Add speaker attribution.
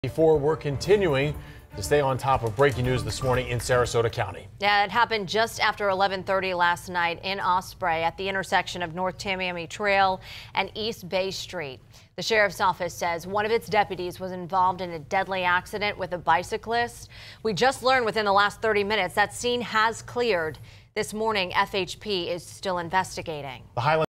Speaker 1: Before we're continuing to stay on top of breaking news this morning in Sarasota County.
Speaker 2: Yeah, it happened just after 11:30 last night in Osprey at the intersection of North Tamiami Trail and East Bay Street. The sheriff's office says one of its deputies was involved in a deadly accident with a bicyclist. We just learned within the last 30 minutes that scene has cleared. This morning, FHP is still investigating.
Speaker 1: The Highland